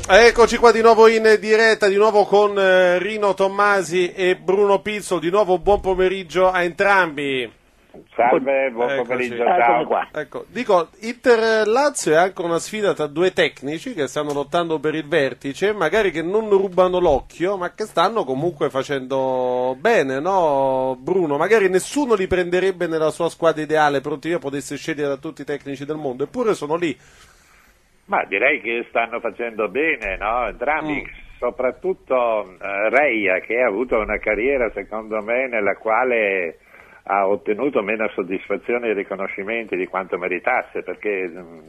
Eccoci qua di nuovo in diretta, di nuovo con Rino Tommasi e Bruno Pizzol, di nuovo buon pomeriggio a entrambi. Salve, buon pomeriggio, ciao. Qua. Ecco, dico, Inter-Lazio è anche una sfida tra due tecnici che stanno lottando per il vertice, magari che non rubano l'occhio, ma che stanno comunque facendo bene, no Bruno? Magari nessuno li prenderebbe nella sua squadra ideale, pronti io potesse scegliere da tutti i tecnici del mondo, eppure sono lì. Ma direi che stanno facendo bene, no? Entrambi, soprattutto Reia, che ha avuto una carriera, secondo me, nella quale ha ottenuto meno soddisfazioni e riconoscimenti di quanto meritasse, perché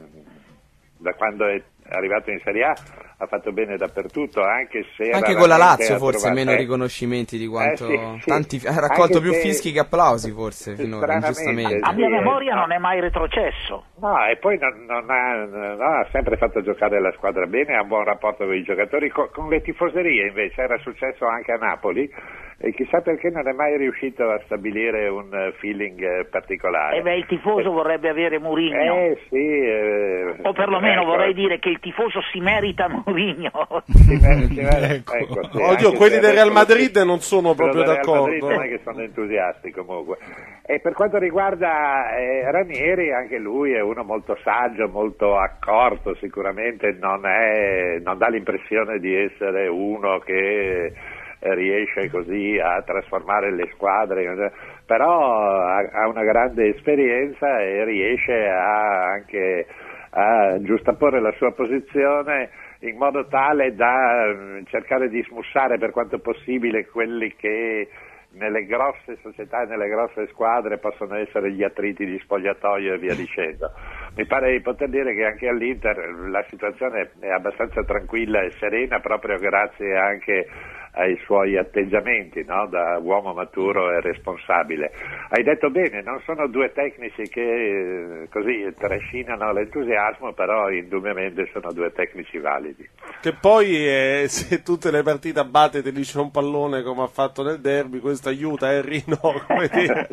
da quando è arrivato in Serie A ha fatto bene dappertutto, anche se anche con la Lazio forse meno riconoscimenti di quanto sì. Ha raccolto più fischi che applausi forse finora, ingiustamente. A mia memoria non è mai retrocesso. No, e poi ha sempre fatto giocare la squadra bene, ha un buon rapporto con i giocatori, con le tifoserie invece era successo anche a Napoli e chissà perché non è mai riuscito a stabilire un feeling particolare. Il tifoso vorrebbe avere Mourinho. Sì. O perlomeno vorrei dire che il tifoso si merita Mourinho. Ecco, sì, oddio, quelli del Real Madrid non sono proprio d'accordo. Non è che sono entusiasti comunque. E per quanto riguarda Ranieri, anche lui è uno molto saggio, molto accorto, sicuramente non dà l'impressione di essere uno che riesce così a trasformare le squadre, però ha una grande esperienza e riesce anche a giustapporre la sua posizione in modo tale da cercare di smussare per quanto possibile quelli che nelle grosse società e nelle grosse squadre possono essere gli attriti di spogliatoio e via dicendo. Mi pare di poter dire che anche all'Inter la situazione è abbastanza tranquilla e serena proprio grazie anche ai suoi atteggiamenti, no? Da uomo maturo e responsabile. Hai detto bene, non sono due tecnici che così trascinano l'entusiasmo, però indubbiamente sono due tecnici validi. Che poi se tutte le partite a battere lì c'è un pallone come ha fatto nel derby, questo aiuta, Rino, come dire.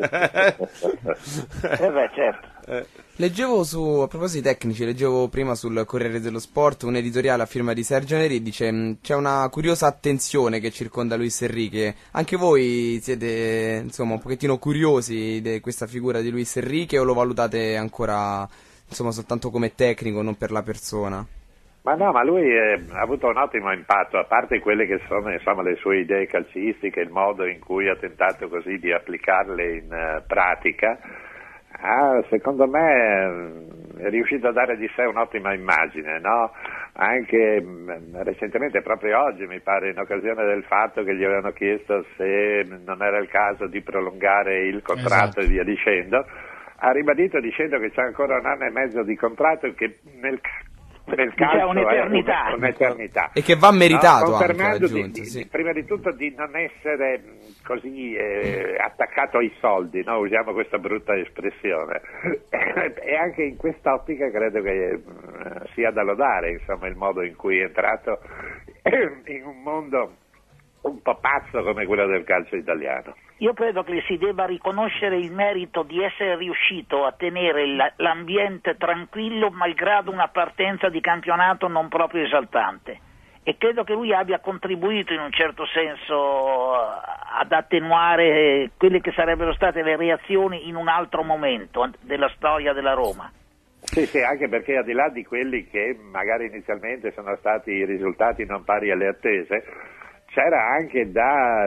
Certo. Leggevo a proposito di tecnici, leggevo prima sul Corriere dello Sport un editoriale a firma di Sergio Neri, dice c'è una curiosa attenzione che circonda Luis Enrique. Anche voi siete insomma un pochettino curiosi di questa figura di Luis Enrique o lo valutate ancora insomma soltanto come tecnico, non per la persona? Ma lui ha avuto un ottimo impatto, a parte quelle che sono insomma le sue idee calcistiche, il modo in cui ha tentato così di applicarle in pratica. Secondo me è riuscito a dare di sé un'ottima immagine, no? Anche recentemente, proprio oggi mi pare, in occasione del fatto che gli avevano chiesto se non era il caso di prolungare il contratto e via dicendo, ha ribadito dicendo che c'è ancora 1 anno e mezzo di contratto e che nel calcio c'è un'eternità e che va meritato, no? Confermando sì. prima di tutto di non essere così attaccato ai soldi, no? Usiamo questa brutta espressione e anche in quest'ottica credo che sia da lodare insomma il modo in cui è entrato in un mondo un po' pazzo come quello del calcio italiano. Io credo che si debba riconoscere il merito di essere riuscito a tenere l'ambiente tranquillo malgrado una partenza di campionato non proprio esaltante, e credo che lui abbia contribuito in un certo senso ad attenuare quelle che sarebbero state le reazioni in un altro momento della storia della Roma. Sì, anche perché al di là di quelli che magari inizialmente sono stati i risultati non pari alle attese, c'era anche da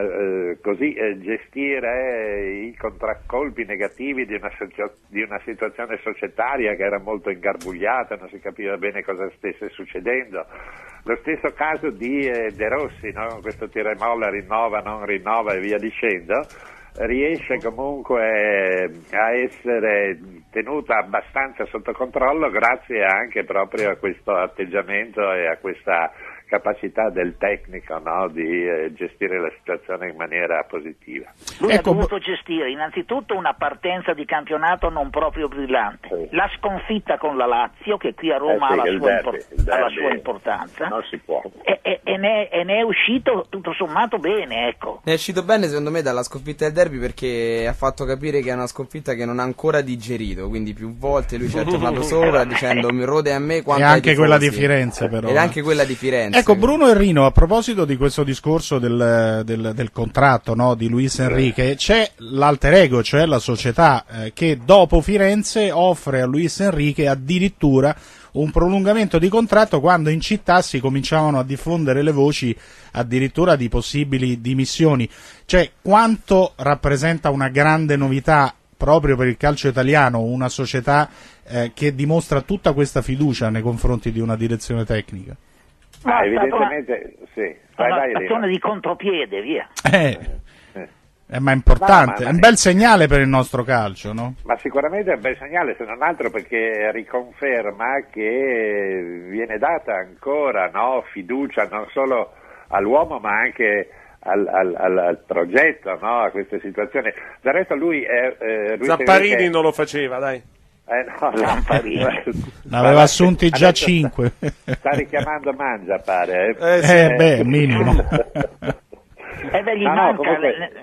gestire i contraccolpi negativi di una situazione societaria che era molto ingarbugliata, non si capiva bene cosa stesse succedendo. Lo stesso caso di De Rossi, no? Questo tira e molla, rinnova, non rinnova e via dicendo, riesce comunque a essere tenuta abbastanza sotto controllo grazie anche proprio a questo atteggiamento e a questa capacità del tecnico, no? Di gestire la situazione in maniera positiva. Lui ha dovuto gestire innanzitutto una partenza di campionato non proprio brillante, la sconfitta con la Lazio che qui a Roma ha la sua importanza, non si può. E ne è uscito tutto sommato bene, ecco. Ne è uscito bene secondo me dalla sconfitta del derby, perché ha fatto capire che è una sconfitta che non ha ancora digerito, quindi più volte lui ci è tornato sopra dicendo mi rode a me quanto e anche quella di Firenze però. Ed anche quella di Firenze. Ecco, Bruno e Rino, a proposito di questo discorso del contratto, no, di Luis Enrique, c'è l'alter ego, cioè la società che dopo Firenze offre a Luis Enrique addirittura un prolungamento di contratto quando in città si cominciavano a diffondere le voci addirittura di possibili dimissioni. Cioè, quanto rappresenta una grande novità proprio per il calcio italiano una società che dimostra tutta questa fiducia nei confronti di una direzione tecnica? Evidentemente sì. Una stazione di contropiede, via. Ma è importante, è un bel segnale per il nostro calcio, no? Ma sicuramente è un bel segnale, se non altro perché riconferma che viene data ancora, no, fiducia non solo all'uomo ma anche al progetto, no, a queste situazioni. Del resto lui Zapparini non lo faceva, dai. No, Zapparini. Ne aveva assunti già 5. Sta richiamando Mangia, pare. Minimo. Gli manca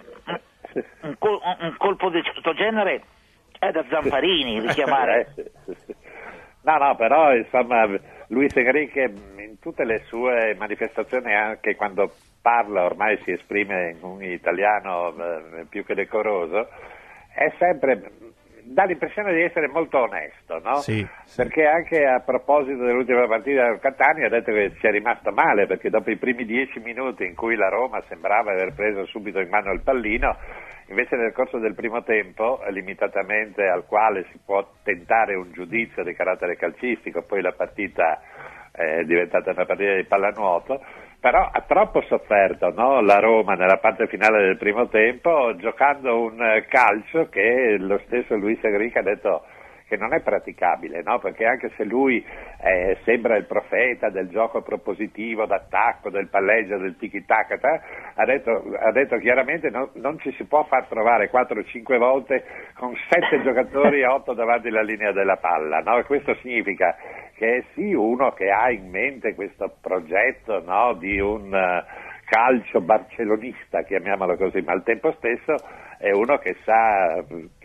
un colpo di questo genere è da Zamparini richiamare. No, però insomma Luis Enrique in tutte le sue manifestazioni, anche quando parla ormai si esprime in un italiano più che decoroso, è sempre, dà l'impressione di essere molto onesto, no? Sì. Perché anche a proposito dell'ultima partita del Catania ha detto che ci è rimasto male, perché dopo i primi 10 minuti in cui la Roma sembrava aver preso subito in mano il pallino, invece nel corso del primo tempo, limitatamente al quale si può tentare un giudizio di carattere calcistico, poi la partita è diventata una partita di pallanuoto, però ha troppo sofferto, no, la Roma nella parte finale del primo tempo, giocando un calcio che lo stesso Luis Enrique ha detto che non è praticabile, no? Perché anche se lui sembra il profeta del gioco propositivo, d'attacco, del palleggio, del tiki-taka, ha detto chiaramente non ci si può far trovare 4 o 5 volte con 7 giocatori e 8 davanti alla linea della palla, no? E questo significa che è sì uno che ha in mente questo progetto, no, di un calcio barcellonista, chiamiamolo così, ma al tempo stesso è uno che sa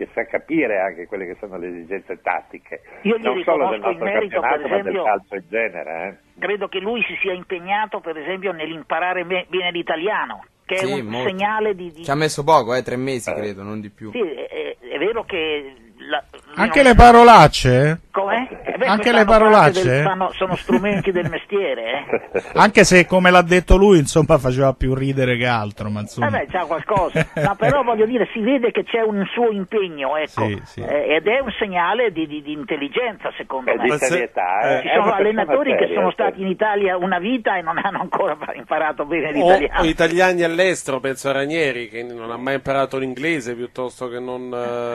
capire anche quelle che sono le esigenze tattiche, io gli non solo del riconosco il nostro merito, campionato, per esempio, ma del calcio in genere. Credo che lui si sia impegnato, per esempio, nell'imparare bene l'italiano, che è un molto. Segnale di... Ci ha messo poco, 3 mesi credo, non di più. Sì, è vero che... Anche le parolacce? Com'è? Anche le parolacce? Sono strumenti del mestiere, Anche se, come l'ha detto lui, insomma, faceva più ridere che altro, ma insomma... c'ha qualcosa. No, però voglio dire, si vede che c'è un suo impegno, ecco. Sì. Ed è un segnale di intelligenza, secondo me. Di serietà. Ci sono allenatori che sono stati in Italia una vita e non hanno ancora imparato bene l'italiano. O italiani all'estero, penso a Ranieri, che non ha mai imparato l'inglese piuttosto che non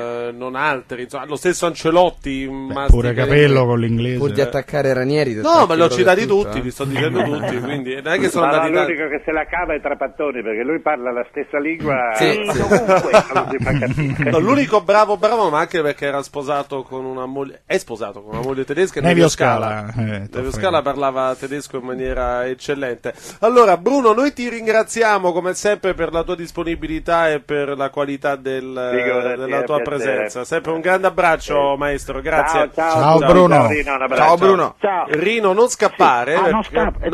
altri. Insomma, lo stesso Ancelotti, pure Capello con l'inglese. Pur di attaccare Ranieri. No, ma li ho citati tutti, vi sto dicendo tutti, quindi non è che sono andati l'unico che se la cava è Trapattoni, perché lui parla la stessa lingua Comunque. non si fa capire. No, l'unico bravo, ma anche perché era sposato con una moglie, è sposato con una moglie tedesca, Nevio Scala. Nevio Scala parlava tedesco in maniera eccellente. Allora, Bruno, noi ti ringraziamo come sempre per la tua disponibilità e per la qualità della tua presenza. Sempre un grande abbraccio, maestro, grazie. Ciao, Bruno. Ciao Bruno. Ciao. Rino, non scappare. Non scappa.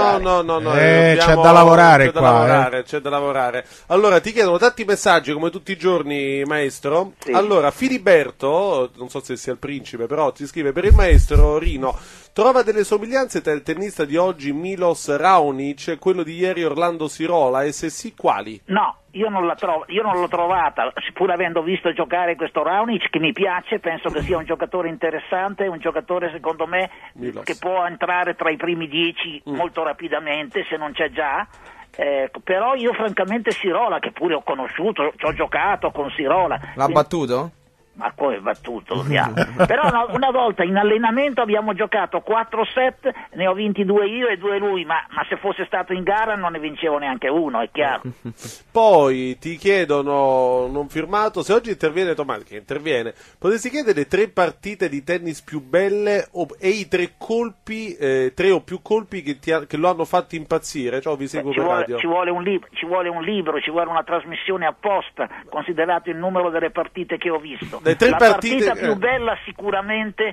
No. C'è da lavorare qua. C'è da lavorare. Allora, ti chiedono tanti messaggi come tutti i giorni, maestro. Sì. Allora, Filiberto, non so se sia il principe, però ti scrive: per il maestro Rino, trova delle somiglianze tra il tennista di oggi Milos Raonic e quello di ieri Orlando Sirola, e se sì, quali? No, io non l'ho trovata, pur avendo visto giocare questo Raonic, che mi piace, penso che sia un giocatore interessante, un giocatore secondo me Milos, che può entrare tra i primi 10 molto rapidamente, se non c'è già. Però io francamente Sirola, che pure ho conosciuto, ci ho giocato con Sirola. L'ha battuto? Ma come è battuto? Però una volta in allenamento abbiamo giocato 4 set, ne ho vinti 2 io e 2 lui, ma se fosse stato in gara non ne vincevo neanche uno, è chiaro. Poi ti chiedono, non firmato, se oggi interviene Tommaso, che interviene, potresti chiedere 3 partite di tennis più belle e i 3 colpi, 3 o più colpi che lo hanno fatto impazzire, cioè vi seguo per radio. Ci vuole un libro, ci vuole una trasmissione apposta, considerato il numero delle partite che ho visto. Le 3 La partite partita più bella sicuramente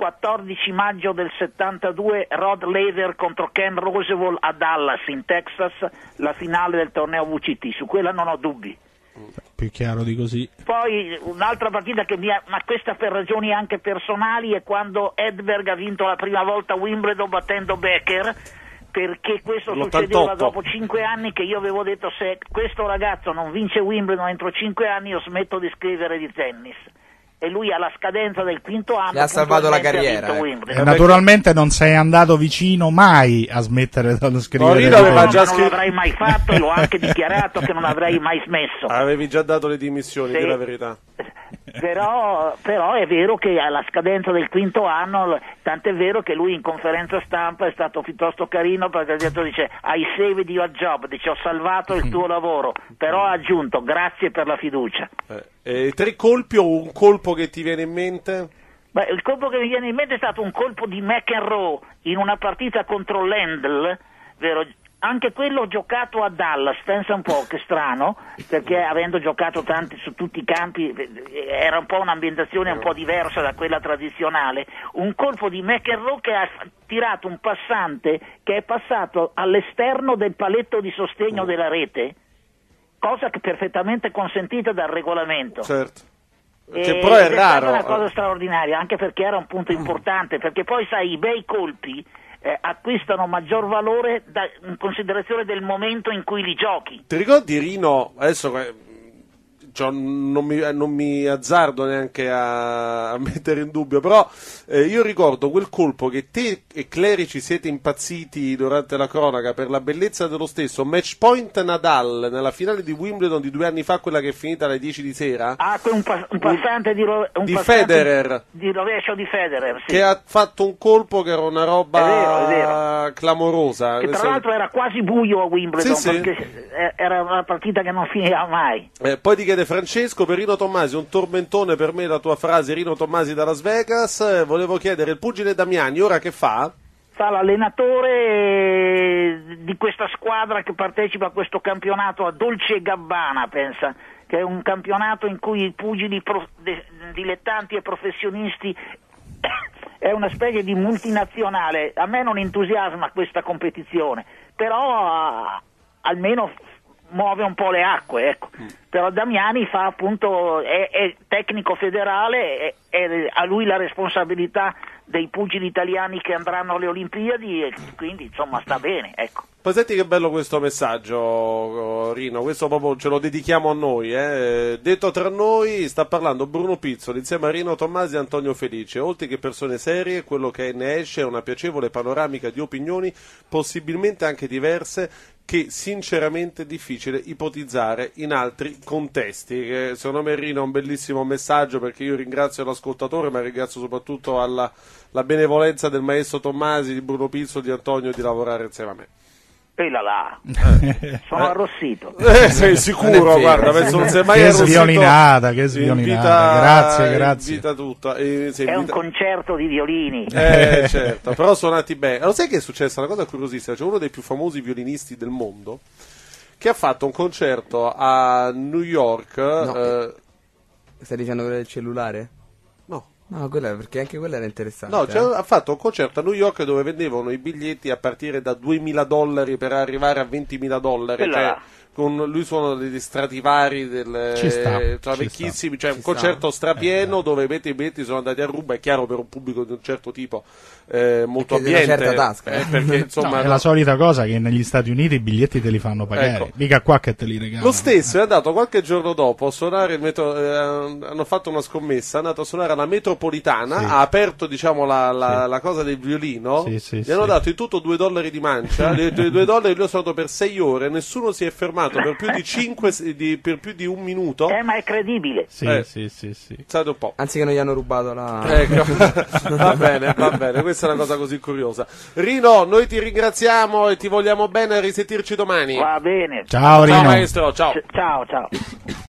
14 maggio del 72 Rod Laver contro Ken Rosewall a Dallas in Texas, la finale del torneo WCT, su quella non ho dubbi. Più chiaro di così. Poi un'altra partita ma questa per ragioni anche personali, è quando Edberg ha vinto la prima volta Wimbledon battendo Becker, perché questo succedeva dopo 5 anni che io avevo detto: se questo ragazzo non vince Wimbledon entro 5 anni io smetto di scrivere di tennis. E lui alla scadenza del quinto anno gli ha salvato la carriera. E naturalmente non sei andato vicino mai a smettere di scrivere. Non l'avrei mai fatto e l'ho anche dichiarato che non avrei mai smesso. Avevi già dato le dimissioni, di la verità. Però è vero che alla scadenza del quinto anno, tant'è vero che lui in conferenza stampa è stato piuttosto carino, perché ha detto, dice: I saved your job, dice ho salvato il tuo lavoro, però ha aggiunto grazie per la fiducia. 3 colpi o un colpo che ti viene in mente? Beh, il colpo che mi viene in mente è stato un colpo di McEnroe in una partita contro Lendl, vero? Anche quello giocato a Dallas, pensa un po', che strano, perché avendo giocato tanti su tutti i campi era un po' un'ambientazione un po' diversa da quella tradizionale. Un colpo di McEnroe che ha tirato un passante che è passato all'esterno del paletto di sostegno della rete, cosa che è perfettamente consentita dal regolamento. Certo. Che però è raro. È una cosa straordinaria, anche perché era un punto importante, perché poi sai, i bei colpi acquistano maggior valore in considerazione del momento in cui li giochi. Ti ricordi, Rino, adesso non mi azzardo neanche a mettere in dubbio, però io ricordo quel colpo che te e Clerici siete impazziti durante la cronaca per la bellezza dello stesso, match point Nadal nella finale di Wimbledon di 2 anni fa, quella che è finita alle 10 di sera, un passante di Federer, di rovescio di Federer, sì, che ha fatto un colpo che era una roba è vero. clamorosa, che tra l'altro era quasi buio a Wimbledon, sì, perché era una partita che non finiva mai. Poi ti chiede Francesco, per Rino Tommasi un tormentone per me la tua frase, Rino Tommasi da Las Vegas. Volevo chiedere, il pugile Damiani ora che fa? Fa l'allenatore di questa squadra che partecipa a questo campionato a Dolce e Gabbana, pensa, che è un campionato in cui i pugili dilettanti e professionisti è una specie di multinazionale. A me non entusiasma questa competizione, però almeno muove un po' le acque, ecco. Però Damiani fa appunto, è tecnico federale, è a lui la responsabilità dei pugili italiani che andranno alle Olimpiadi, e quindi insomma sta bene, ecco. Poi senti che bello questo messaggio, Rino, questo proprio ce lo dedichiamo a noi, detto tra noi, sta parlando Bruno Pizzoli insieme a Rino Tommasi e Antonio Felice. Oltre che persone serie, quello che ne esce è una piacevole panoramica di opinioni, possibilmente anche diverse, che sinceramente è difficile ipotizzare in altri contesti. Secondo me, Rino, è un bellissimo messaggio, perché io ringrazio l'ascoltatore, ma ringrazio soprattutto la benevolenza del maestro Tommasi, di Bruno Pizzoli, di Antonio, di lavorare insieme a me. Sono arrossito. Sei sicuro? Guarda, penso non sei mai che arrossito. Sviolinata, che sviolinata. Grazie. Invita tutta. È un concerto di violini. Certo, però suonati bene. Lo sai che è successa una cosa curiosissima? C'è uno dei più famosi violinisti del mondo che ha fatto un concerto a New York. No, stai dicendo quello del cellulare? No, perché anche quella era interessante. No, ha fatto un concerto a New York dove vendevano i biglietti a partire da $2.000 per arrivare a $20.000. Cioè, lui suona degli Stradivari vecchissimi, cioè un concerto strapieno dove i biglietti sono andati a ruba, è chiaro, per un pubblico di un certo tipo, molto ambiente, una certa tasca, perché insomma è la solita cosa che negli Stati Uniti i biglietti te li fanno pagare, ecco. Mica qua che te li regalano. Lo stesso è andato qualche giorno dopo a suonare hanno fatto una scommessa, è andato a suonare alla Metropolitana, sì. Ha aperto, diciamo, la cosa del violino, gli hanno dato in tutto $2 di mancia, $2 lui ha suonato per 6 ore, nessuno si è fermato per più di per più di un minuto. Ma è credibile. Sì. State un po'. Anzi che non gli hanno rubato la... Ecco. va bene, questa è una cosa così curiosa. Rino, noi ti ringraziamo e ti vogliamo bene, a risentirci domani. Va bene. Ciao Rino. Ciao maestro, ciao. Ciao.